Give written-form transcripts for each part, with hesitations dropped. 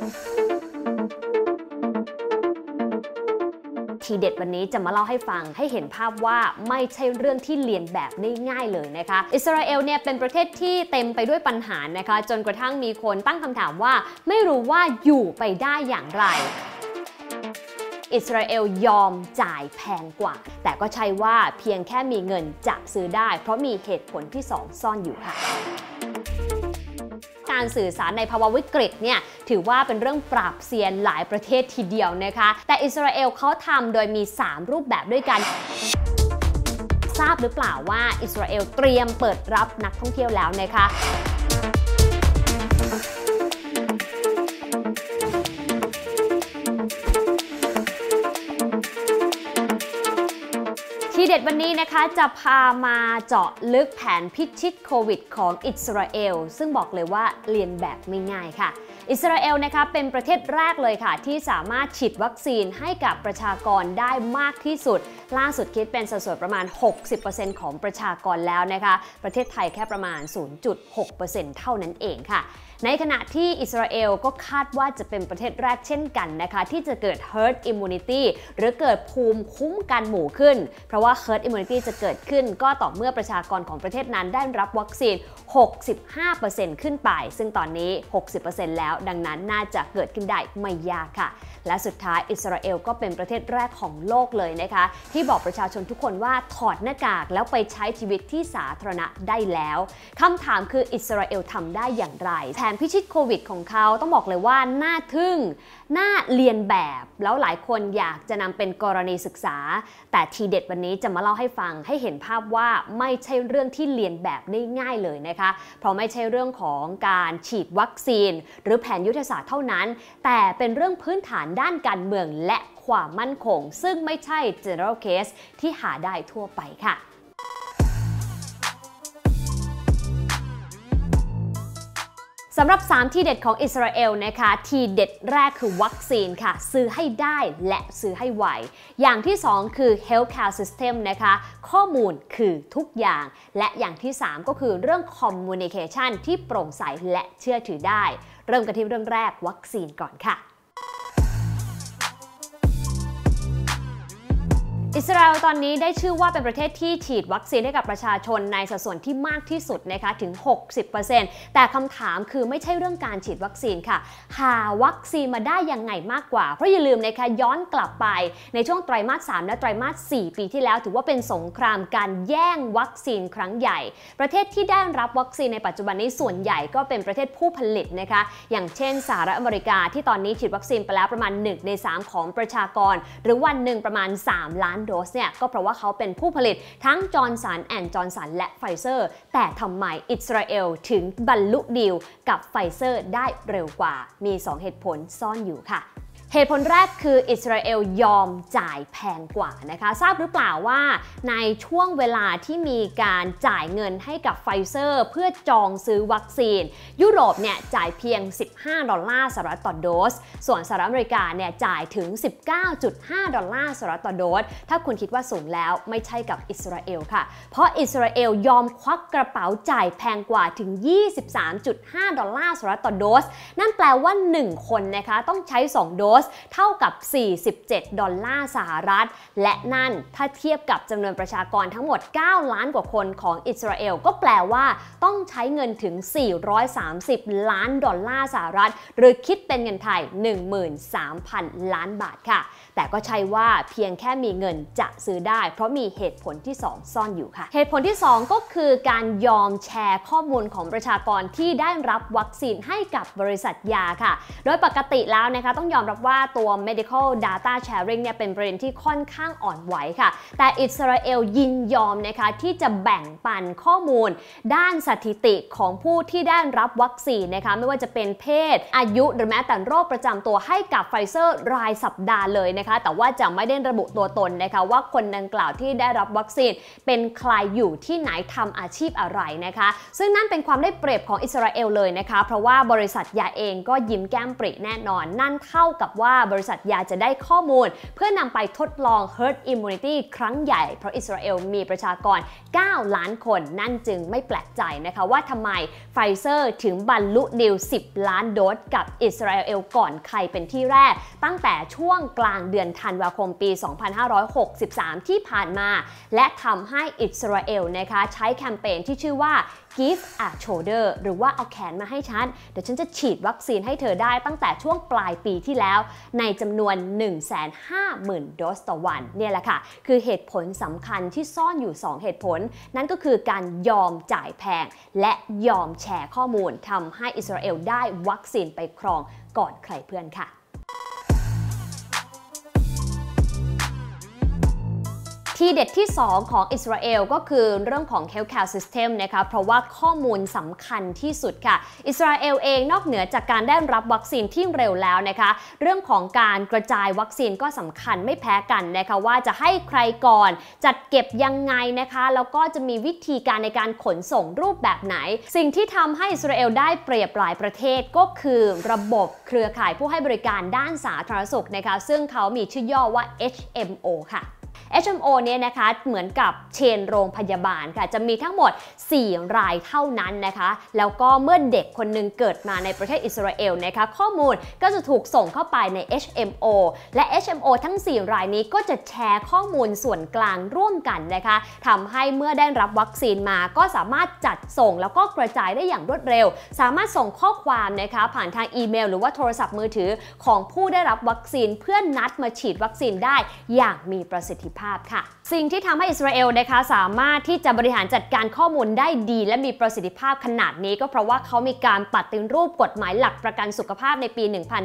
ทีเด็ดวันนี้จะมาเล่าให้ฟังให้เห็นภาพว่าไม่ใช่เรื่องที่เลียนแบบได้ง่ายเลยนะคะอิสราเอลเนี่ยเป็นประเทศที่เต็มไปด้วยปัญหานะคะจนกระทั่งมีคนตั้งคำถามว่าไม่รู้ว่าอยู่ไปได้อย่างไรอิสราเอลยอมจ่ายแพงกว่าแต่ก็ใช่ว่าเพียงแค่มีเงินจะซื้อได้เพราะมีเหตุผลที่2ซ่อนอยู่ค่ะการสื่อสารในภาวะวิกฤตเนี่ยถือว่าเป็นเรื่องปราบเซียนหลายประเทศทีเดียวนะคะแต่อิสราเอลเขาทำโดยมี3รูปแบบด้วยกันทราบหรือเปล่าว่าอิสราเอลเตรียมเปิดรับนักท่องเที่ยวแล้วนะคะทีเด็ดวันนี้นะคะจะพามาเจาะลึกแผนพิชิตโควิดของอิสราเอลซึ่งบอกเลยว่าเรียนแบบไม่ง่ายค่ะอิสราเอลนะคะเป็นประเทศแรกเลยค่ะที่สามารถฉีดวัคซีนให้กับประชากรได้มากที่สุดล่าสุดคิดเป็นสัดส่วนประมาณ 60% ของประชากรแล้วนะคะประเทศไทยแค่ประมาณ 0.6% เท่านั้นเองค่ะในขณะที่อิสราเอลก็คาดว่าจะเป็นประเทศแรกเช่นกันนะคะที่จะเกิด herd immunity หรือเกิดภูมิคุ้มกันหมู่ขึ้นเพราะว่า herd immunity จะเกิดขึ้นก็ต่อเมื่อประชากรของประเทศนั้นได้รับวัคซีน 65% ขึ้นไปซึ่งตอนนี้ 60% แล้วดังนั้นน่าจะเกิดขึ้นได้ไม่ยากค่ะและสุดท้ายอิสราเอลก็เป็นประเทศแรกของโลกเลยนะคะที่บอกประชาชนทุกคนว่าถอดหน้ากากแล้วไปใช้ชีวิตที่สาธารณะได้แล้วคำถามคืออิสราเอลทำได้อย่างไรแผนพิชิตโควิดของเขาต้องบอกเลยว่าน่าทึ่งน่าเรียนแบบแล้วหลายคนอยากจะนำเป็นกรณีศึกษาแต่ทีเด็ดวันนี้จะมาเล่าให้ฟังให้เห็นภาพว่าไม่ใช่เรื่องที่เรียนแบบได้ง่ายเลยนะคะเพราะไม่ใช่เรื่องของการฉีดวัคซีนหรือแผนยุทธศาสตร์เท่านั้นแต่เป็นเรื่องพื้นฐานด้านการเมืองและความมั่นคงซึ่งไม่ใช่ general case ที่หาได้ทั่วไปค่ะสำหรับ3ที่เด็ดของอิสราเอลนะคะที่เด็ดแรกคือวัคซีนค่ะซื้อให้ได้และซื้อให้ไวอย่างที่2คือ healthcare system นะคะข้อมูลคือทุกอย่างและอย่างที่3ก็คือเรื่อง communication ที่โปร่งใสและเชื่อถือได้เริ่มกันที่เรื่องแรกวัคซีนก่อนค่ะอิสราเอลตอนนี้ได้ชื่อว่าเป็นประเทศที่ฉีดวัคซีนให้กับประชาชนในสัดส่วนที่มากที่สุดนะคะถึง 60% แต่คำถามคือไม่ใช่เรื่องการฉีดวัคซีนค่ะหาวัคซีนมาได้ยังไงมากกว่าเพราะอย่าลืมนะคะย้อนกลับไปในช่วงไตรมาส 3 และไตรมาส 4 ปีที่แล้วถือว่าเป็นสงครามการแย่งวัคซีนครั้งใหญ่ประเทศที่ได้รับวัคซีนในปัจจุบันนี้ส่วนใหญ่ก็เป็นประเทศผู้ผลิตนะคะอย่างเช่นสหรัฐอเมริกาที่ตอนนี้ฉีดวัคซีนไปแล้วประมาณ 1 ใน 3 ของประชากรหรือวันหนึ่งประมาณ 3 ล้านโดสเนี่ยก็เพราะว่าเขาเป็นผู้ผลิตทั้งจอร์นสันแอนด์จอร์นสันและไฟเซอร์แต่ทำไมอิสราเอลถึงบรรลุดีลกับไฟเซอร์ได้เร็วกว่ามี2เหตุผลซ่อนอยู่ค่ะเหตุผลแรกคืออิสราเอลยอมจ่ายแพงกว่านะคะทราบหรือเปล่าว่าในช่วงเวลาที่มีการจ่ายเงินให้กับไฟเซอร์เพื่อจองซื้อวัคซีนยุโรปเนี่ยจ่ายเพียง$15ต่อโดสส่วนสหรัฐอเมริกาเนี่ยจ่ายถึง$19.5ต่อโดสถ้าคุณคิดว่าสูงแล้วไม่ใช่กับอิสราเอลค่ะเพราะอิสราเอลยอมควักกระเป๋าจ่ายแพงกว่าถึง$23.5ต่อโดสนั่นแปลว่า1คนนะคะต้องใช้2โดสเท่ากับ$47สหรัฐและนั่นถ้าเทียบกับจำนวนประชากรทั้งหมด9ล้านกว่าคนของอิสราเอลก็แปลว่าต้องใช้เงินถึง$430ล้านสหรัฐหรือคิดเป็นเงินไทย 13,000 ล้านบาทค่ะแต่ก็ใช่ว่าเพียงแค่มีเงินจะซื้อได้เพราะมีเหตุผลที่2ซ่อนอยู่ค่ะเหตุผลที่2ก็คือการยอมแชร์ข้อมูลของประชากรที่ได้รับวัคซีนให้กับบริษัทยาค่ะโดยปกติแล้วนะคะต้องยอมรับว่าตัว medical data sharing เนี่ยเป็นประเด็นที่ค่อนข้างอ่อนไหวค่ะแต่อิสราเอลยินยอมนะคะที่จะแบ่งปันข้อมูลด้านสถิติของผู้ที่ได้รับวัคซีนนะคะไม่ว่าจะเป็นเพศอายุหรือแม้แต่โรคประจำตัวให้กับไฟเซอร์รายสัปดาห์เลยนะคะแต่ว่าจะไม่ได้ระบุตัวตนนะคะว่าคนดังกล่าวที่ได้รับวัคซีนเป็นใครอยู่ที่ไหนทำอาชีพอะไรนะคะซึ่งนั่นเป็นความได้เปรียบของอิสราเอลเลยนะคะเพราะว่าบริษัทยาเองก็ยิ้มแก้มปริแน่นอนนั่นเท่ากับว่าบริษัทยาจะได้ข้อมูลเพื่อนำไปทดลอง herd immunity ครั้งใหญ่เพราะอิสราเอลมีประชากร 9 ล้านคนนั่นจึงไม่แปลกใจนะคะว่าทำไมไฟเซอร์ถึงบรรลุดีล 10 ล้านโดสกับอิสราเอลก่อนใครเป็นที่แรกตั้งแต่ช่วงกลางเดือนธันวาคมปี 2563 ที่ผ่านมาและทำให้อิสราเอลนะคะใช้แคมเปญที่ชื่อว่า Give a shoulder หรือว่าเอาแขนมาให้ฉันเดี๋ยวฉันจะฉีดวัคซีนให้เธอได้ตั้งแต่ช่วงปลายปีที่แล้วในจำนวน 150,000 โดสต่อวันเนี่ยแหละค่ะคือเหตุผลสำคัญที่ซ่อนอยู่ 2 เหตุผลนั่นก็คือการยอมจ่ายแพงและยอมแชร์ข้อมูลทำให้อิสราเอลได้วัคซีนไปครองก่อนใครเพื่อนค่ะที่เด็ดที่ 2 ของอิสราเอลก็คือเรื่องของ Healthcare System นะคะเพราะว่าข้อมูลสำคัญที่สุดค่ะอิสราเอลเองนอกเหนือจากการได้รับวัคซีนที่เร็วแล้วนะคะเรื่องของการกระจายวัคซีนก็สำคัญไม่แพ้กันนะคะว่าจะให้ใครก่อนจัดเก็บยังไงนะคะแล้วก็จะมีวิธีการในการขนส่งรูปแบบไหนสิ่งที่ทำให้อิสราเอลได้เปรียบหลายประเทศก็คือระบบเครือข่ายผู้ให้บริการด้านสาธารณสุขนะคะซึ่งเขามีชื่อย่อว่า HMO ค่ะHMO เนี่ยนะคะเหมือนกับเชนโรงพยาบาลค่ะจะมีทั้งหมด4 รายเท่านั้นนะคะแล้วก็เมื่อเด็กคนหนึ่งเกิดมาในประเทศอิสราเอลนะคะข้อมูลก็จะถูกส่งเข้าไปใน HMO และ HMO ทั้ง4 รายนี้ก็จะแชร์ข้อมูลส่วนกลางร่วมกันนะคะทำให้เมื่อได้รับวัคซีนมาก็สามารถจัดส่งแล้วก็กระจายได้อย่างรวดเร็วสามารถส่งข้อความนะคะผ่านทางอีเมลหรือว่าโทรศัพท์มือถือของผู้ได้รับวัคซีนเพื่อนนัดมาฉีดวัคซีนได้อย่างมีประสิทธิภาพค่ะสิ่งที่ทำให้อิสราเอลนะคะสามารถที่จะบริหารจัดการข้อมูลได้ดีและมีประสิทธิภาพขนาดนี้ก็เพราะว่าเขามีการปฏิรูปกฎหมายหลักประกันสุขภาพในปี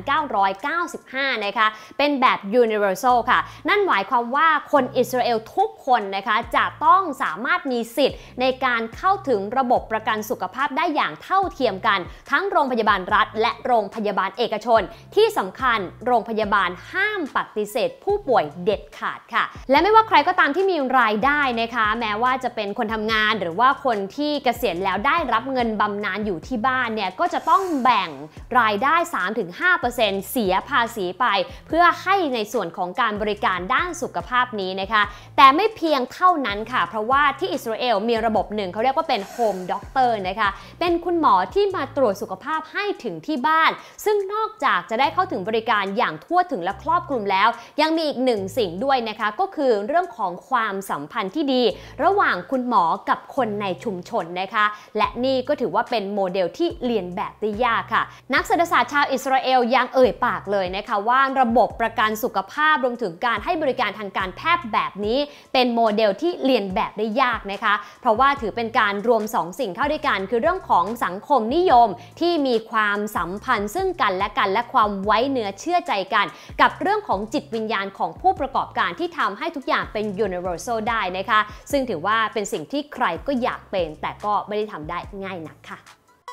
1995 นะคะเป็นแบบ universal ค่ะนั่นหมายความว่าคนอิสราเอลทุกคนนะคะจะต้องสามารถมีสิทธิ์ในการเข้าถึงระบบประกันสุขภาพได้อย่างเท่าเทียมกันทั้งโรงพยาบาลรัฐและโรงพยาบาลเอกชนที่สำคัญโรงพยาบาลห้ามปฏิเสธผู้ป่วยเด็ดขาดค่ะและไม่ว่าใครก็ตามที่มีรายได้นะคะแม้ว่าจะเป็นคนทำงานหรือว่าคนที่เกษียณแล้วได้รับเงินบำนาญอยู่ที่บ้านเนี่ยก็จะต้องแบ่งรายได้ 3-5% เสียภาษีไปเพื่อให้ในส่วนของการบริการด้านสุขภาพนี้นะคะแต่ไม่เพียงเท่านั้นค่ะเพราะว่าที่อิสราเอลมีระบบหนึ่งเขาเรียกว่าเป็นโฮมด็อกเตอร์นะคะเป็นคุณหมอที่มาตรวจสุขภาพให้ถึงที่บ้านซึ่งนอกจากจะได้เข้าถึงบริการอย่างทั่วถึงและครอบคลุมแล้วยังมีอีกหนึ่งสิ่งด้วยนะคะก็คือเรื่องของความสัมพันธ์ที่ดีระหว่างคุณหมอกับคนในชุมชนนะคะและนี่ก็ถือว่าเป็นโมเดลที่เรียนแบบได้ยากค่ะนักเศรษฐศาสตร์ชาวอิสราเอลยังเอ่ยปากเลยนะคะว่าระบบประกันสุขภาพรวมถึงการให้บริการทางการแพทย์แบบนี้เป็นโมเดลที่เรียนแบบได้ยากนะคะเพราะว่าถือเป็นการรวม2 สิ่งเข้าด้วยกันคือเรื่องของสังคมนิยมที่มีความสัมพันธ์ซึ่งกันและกันและความไว้เนื้อเชื่อใจกันกับเรื่องของจิตวิญญาณของผู้ประกอบการที่ทำให้ทุกอย่างเป็น universal ได้นะคะซึ่งถือว่าเป็นสิ่งที่ใครก็อยากเป็นแต่ก็ไม่ได้ทำได้ง่ายนักค่ะ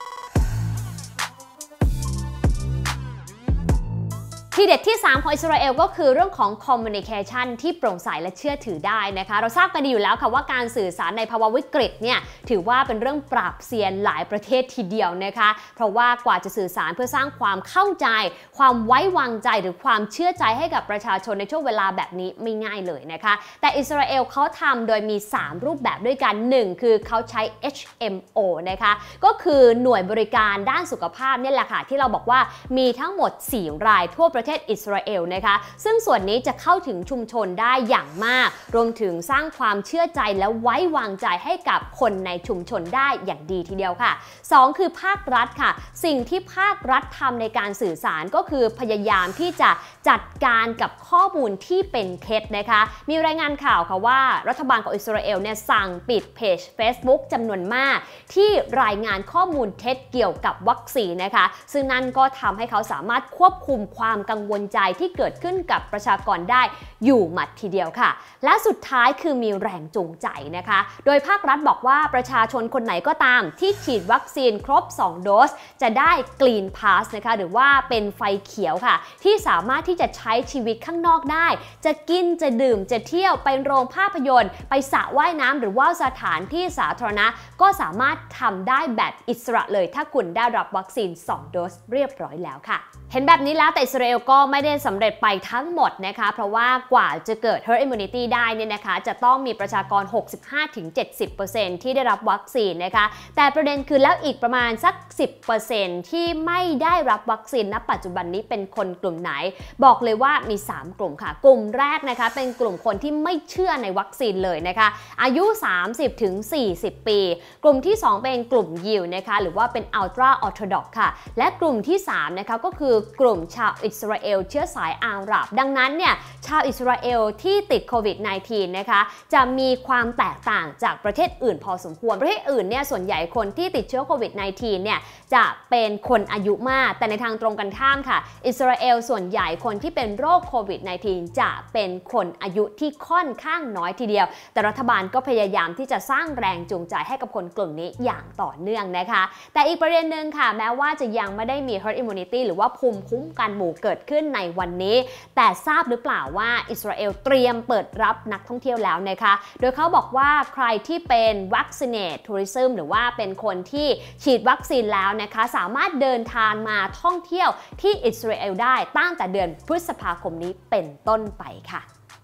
ที่เด็ดที่ 3 ของอิสราเอลก็คือเรื่องของ communication ที่โปร่งใสและเชื่อถือได้นะคะเราทราบกันดีอยู่แล้วค่ะว่าการสื่อสารในภาวะวิกฤตเนี่ยถือว่าเป็นเรื่องปราบเซียนหลายประเทศทีเดียวนะคะเพราะว่ากว่าจะสื่อสารเพื่อสร้างความเข้าใจความไว้วางใจหรือความเชื่อใจให้กับประชาชนในช่วงเวลาแบบนี้ไม่ง่ายเลยนะคะแต่อิสราเอลเขาทำโดยมี3 รูปแบบด้วยกัน1คือเขาใช้ HMO นะคะก็คือหน่วยบริการด้านสุขภาพนี่แหละค่ะที่เราบอกว่ามีทั้งหมด4 รายทั่วประเทศอิสราเอลนะคะซึ่งส่วนนี้จะเข้าถึงชุมชนได้อย่างมากรวมถึงสร้างความเชื่อใจและไว้วางใจให้กับคนในชุมชนได้อย่างดีทีเดียวค่ะ2คือภาครัฐค่ะสิ่งที่ภาครัฐทำในการสื่อสารก็คือพยายามที่จะจัดการกับข้อมูลที่เป็นเท็จนะคะมีรายงานข่าวค่ะว่ารัฐบาลของอิสราเอลเนี่ยสั่งปิดเพจ Facebook จำนวนมากที่รายงานข้อมูลเท็จเกี่ยวกับวัคซีนนะคะซึ่งนั่นก็ทำให้เขาสามารถควบคุมความกังวลใจที่เกิดขึ้นกับประชากรได้อยู่หมัดทีเดียวค่ะและสุดท้ายคือมีแรงจูงใจนะคะโดยภาครัฐบอกว่าประชาชนคนไหนก็ตามที่ฉีดวัคซีนครบ2 โดสจะได้ Green Pass นะคะหรือว่าเป็นไฟเขียวค่ะที่สามารถที่จะใช้ชีวิตข้างนอกได้จะกินจะดื่มจะเที่ยวไปโรงภาพยนตร์ไปสระว่ายน้ำหรือว่าสถานที่สาธารณะก็สามารถทำได้แบบอิสระเลยถ้าคุณได้รับวัคซีน2 โดสเรียบร้อยแล้วค่ะเห็นแบบนี้แล้วแต่อิสราเอลก็ไม่ได้สำเร็จไปทั้งหมดนะคะเพราะว่ากว่าจะเกิด herd immunity ได้เนี่ยนะคะจะต้องมีประชากร 65-70% ที่ได้รับวัคซีนนะคะแต่ประเด็นคือแล้วอีกประมาณสัก 10% ที่ไม่ได้รับวัคซีนณปัจจุบันนี้เป็นคนกลุ่มไหนบอกเลยว่ามี3กลุ่มค่ะกลุ่มแรกนะคะเป็นกลุ่มคนที่ไม่เชื่อในวัคซีนเลยนะคะอายุ 30-40 ปีกลุ่มที่2เป็นกลุ่มยิวนะคะหรือว่าเป็น Ultra Orthodox ค่ะและกลุ่มที่3นะคะก็คือกลุ่มชาวอิสราเอลเชื้อสายอาหรับดังนั้นเนี่ยชาวอิสราเอลที่ติดโควิด -19 นะคะจะมีความแตกต่างจากประเทศอื่นพอสมควรประเทศอื่นเนี่ยส่วนใหญ่คนที่ติดเชื้อโควิด -19 เนี่ยจะเป็นคนอายุมากแต่ในทางตรงกันข้ามค่ะอิสราเอลส่วนใหญ่คนที่เป็นโรคโควิด -19 จะเป็นคนอายุที่ค่อนข้างน้อยทีเดียวแต่รัฐบาลก็พยายามที่จะสร้างแรงจูงใจให้กับคนกลุ่มนี้อย่างต่อเนื่องนะคะแต่อีกประเด็นหนึ่งค่ะแม้ว่าจะยังไม่ได้มี herd immunity หรือว่าภูมิคุ้มกันหมู่เกิดขึ้นในวันนี้แต่ทราบหรือเปล่าว่าอิสราเอลเตรียมเปิดรับนักท่องเที่ยวแล้วนะคะโดยเขาบอกว่าใครที่เป็น vaccinate tourism หรือว่าเป็นคนที่ฉีดวัคซีนแล้วนะคะสามารถเดินทางมาท่องเที่ยวที่อิสราเอลได้ตั้งแต่เดือนพฤษภาคมนี้เป็นต้นไปค่ะ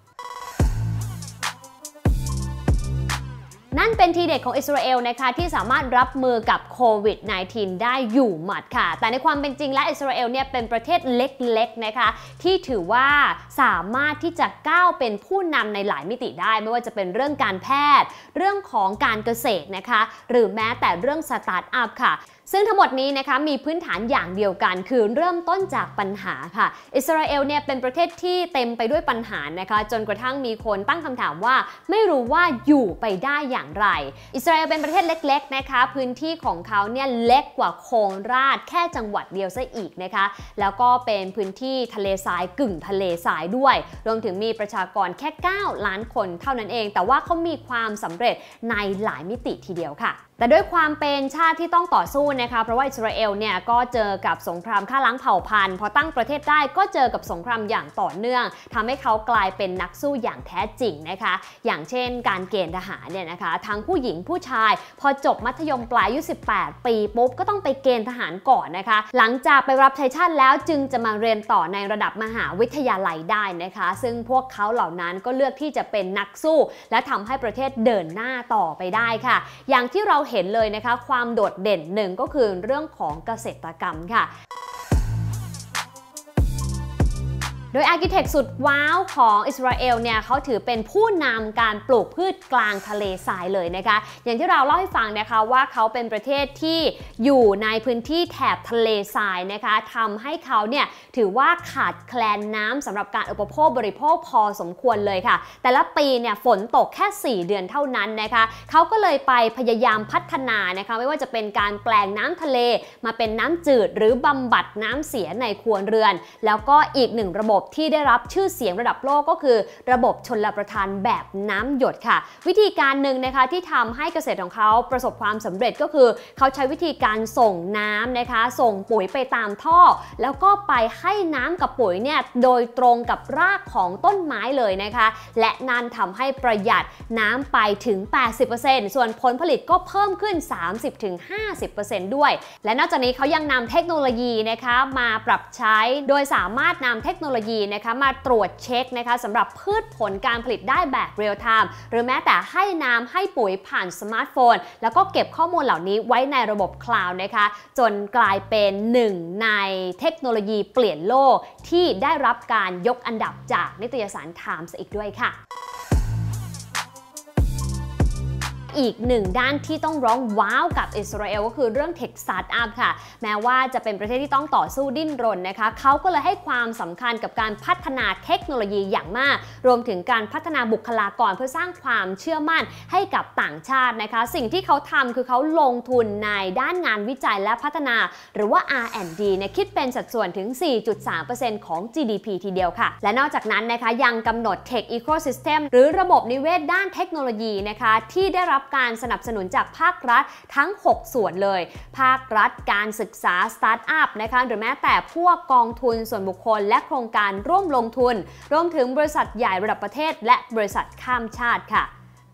นั่นเป็นทีเด็ดของอิสราเอลนะคะที่สามารถรับมือกับโควิด -19 ได้อยู่หมัดค่ะแต่ในความเป็นจริงและอิสราเอลเนี่ยเป็นประเทศเล็กๆนะคะที่ถือว่าสามารถที่จะก้าวเป็นผู้นำในหลายมิติได้ไม่ว่าจะเป็นเรื่องการแพทย์เรื่องของการเกษตรนะคะหรือแม้แต่เรื่องสตาร์ทอัพค่ะซึ่งทั้งหมดนี้นะคะมีพื้นฐานอย่างเดียวกันคือเริ่มต้นจากปัญหาค่ะอิสราเอลเนี่ยเป็นประเทศที่เต็มไปด้วยปัญหานะคะจนกระทั่งมีคนตั้งคำถามว่าไม่รู้ว่าอยู่ไปได้อย่างไรอิสราเอลเป็นประเทศเล็กๆนะคะพื้นที่ของเขาเนี่ยเล็กกว่าโคราชแค่จังหวัดเดียวซะอีกนะคะแล้วก็เป็นพื้นที่ทะเลทรายกึ่งทะเลทรายด้วยรวมถึงมีประชากรแค่9 ล้านคนเท่านั้นเองแต่ว่าเขามีความสำเร็จในหลายมิติทีเดียวค่ะแต่ด้วยความเป็นชาติที่ต้องต่อสู้นะคะเพราะว่าอิสราเอลเนี่ยก็เจอกับสงครามฆ่าล้างเผ่าพันธุ์พอตั้งประเทศได้ก็เจอกับสงครามอย่างต่อเนื่องทำให้เขากลายเป็นนักสู้อย่างแท้จริงนะคะอย่างเช่นการเกณฑ์ทหารเนี่ยนะคะทั้งผู้หญิงผู้ชายพอจบมัธยมปลายอายุ18 ปีปุ๊บก็ต้องไปเกณฑ์ทหารก่อนนะคะหลังจากไปรับใช้ชาติแล้วจึงจะมาเรียนต่อในระดับมหาวิทยาลัยได้นะคะซึ่งพวกเขาเหล่านั้นก็เลือกที่จะเป็นนักสู้และทำให้ประเทศเดินหน้าต่อไปได้ค่ะอย่างที่เราเห็นเลยนะคะความโดดเด่นหนึ่งก็คือเรื่องของเกษตรกรรมค่ะโดยอาร์คิเทคสุดว้าวของอิสราเอลเนี่ยเขาถือเป็นผู้นำการปลูกพืชกลางทะเลทรายเลยนะคะอย่างที่เราเล่าให้ฟังนะคะว่าเขาเป็นประเทศที่อยู่ในพื้นที่แถบทะเลทรายนะคะทำให้เขาเนี่ยถือว่าขาดแคลนน้ำสำหรับการอุปโภคบริโภคพอสมควรเลยค่ะแต่ละปีเนี่ยฝนตกแค่4 เดือนเท่านั้นนะคะเขาก็เลยไปพยายามพัฒนานะคะไม่ว่าจะเป็นการแปลงน้ำทะเลมาเป็นน้ำจืดหรือบำบัดน้ำเสียในครัวเรือนแล้วก็อีกหนึ่งระบบที่ได้รับชื่อเสียงระดับโลกก็คือระบบชลประทานแบบน้ำหยดค่ะวิธีการหนึ่งนะคะที่ทำให้เกษตรของเขาประสบความสำเร็จก็คือเขาใช้วิธีการส่งน้ำนะคะส่งปุ๋ยไปตามท่อแล้วก็ไปให้น้ำกับปุ๋ยเนี่ยโดยตรงกับรากของต้นไม้เลยนะคะและนั่นทำให้ประหยัดน้ำไปถึง 80% ส่วนผลผลิตก็เพิ่มขึ้น 30-50% ด้วยและนอกจากนี้เขายังนำเทคโนโลยีนะคะมาปรับใช้โดยสามารถนำเทคโนโลยีนะคะมาตรวจเช็คนะคะสำหรับพืชผลการผลิตได้แบบเรียลไทม์หรือแม้แต่ให้น้ำให้ปุ๋ยผ่านสมาร์ทโฟนแล้วก็เก็บข้อมูลเหล่านี้ไว้ในระบบคลาวด์นะคะจนกลายเป็นหนึ่งในเทคโนโลยีเปลี่ยนโลกที่ได้รับการยกอันดับจากนิตยสาร Times อีกด้วยค่ะอีกหนึ่งด้านที่ต้องร้องว้าวกับอิสราเอลก็คือเรื่องเทคสตาร์ทอัพค่ะแม้ว่าจะเป็นประเทศที่ต้องต่อสู้ดิ้นรนนะคะเขาก็เลยให้ความสำคัญกับการพัฒนาเทคโนโลยีอย่างมากรวมถึงการพัฒนาบุคลากรเพื่อสร้างความเชื่อมั่นให้กับต่างชาตินะคะสิ่งที่เขาทำคือเขาลงทุนในด้านงานวิจัยและพัฒนาหรือว่า R&D เนี่ยคิดเป็นสัดส่วนถึง 4.3% ของ GDP ทีเดียวค่ะและนอกจากนั้นนะคะยังกำหนด Tech Ecosystem หรือระบบนิเวศด้านเทคโนโลยีนะคะที่ได้รับการสนับสนุนจากภาครัฐทั้ง6ส่วนเลยภาครัฐการศึกษาสตาร์ทอัพนะคะหรือแม้แต่พวกกองทุนส่วนบุคคลและโครงการร่วมลงทุนรวมถึงบริษัทใหญ่ระดับประเทศและบริษัทข้ามชาติค่ะ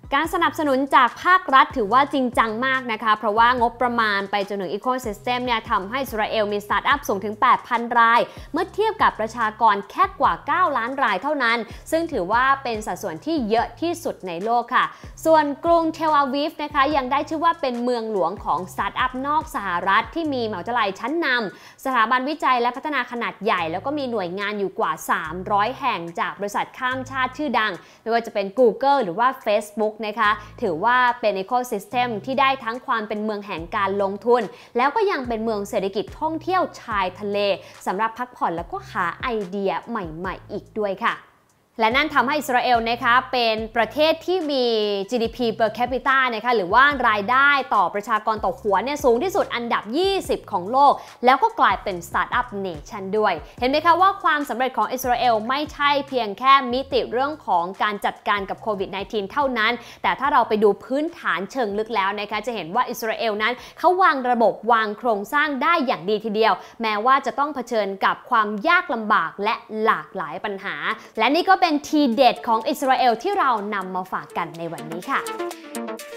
การสนับสนุนจากภาครัฐถือว่าจริงจังมากนะคะเพราะว่างบประมาณไปจนถึง Ecosystem เนี่ยทำให้อิสราเอลมีสตาร์ทอัพสูงถึง 8,000 รายเมื่อเทียบกับประชากรแค่กว่า 9 ล้านรายเท่านั้นซึ่งถือว่าเป็นสัดส่วนที่เยอะที่สุดในโลกค่ะส่วนกรุงเทลอาวีฟนะคะยังได้ชื่อว่าเป็นเมืองหลวงของสตาร์ทอัพนอกสหรัฐที่มีมหาวิทยาลัยชั้นนำสถาบันวิจัยและพัฒนาขนาดใหญ่แล้วก็มีหน่วยงานอยู่กว่า 300 แห่งจากบริษัทข้ามชาติชื่อดังไม่ว่าจะเป็น Google หรือว่า Facebook นะคะถือว่าเป็น Ecosystem ที่ได้ทั้งความเป็นเมืองแห่งการลงทุนแล้วก็ยังเป็นเมืองเศรษฐกิจท่องเที่ยวชายทะเลสำหรับพักผ่อนแล้วก็หาไอเดียใหม่ๆอีกด้วยค่ะและนั่นทำให้อิสราเอลนะคะเป็นประเทศที่มี GDP per capita นะคะหรือว่ารายได้ต่อประชากรต่อหัวเนี่ยสูงที่สุดอันดับ 20 ของโลกแล้วก็กลายเป็น Startup Nation ด้วยเห็นไหมคะว่าความสำเร็จของอิสราเอลไม่ใช่เพียงแค่มิติเรื่องของการจัดการกับโควิด -19 เท่านั้นแต่ถ้าเราไปดูพื้นฐานเชิงลึกแล้วนะคะจะเห็นว่าอิสราเอลนั้นเขาวางระบบวางโครงสร้างได้อย่างดีทีเดียวแม้ว่าจะต้องเผชิญกับความยากลำบากและหลากหลายปัญหาและนี่ก็เป็นทีเด็ดของอิสราเอลที่เรานำมาฝากกันในวันนี้ค่ะ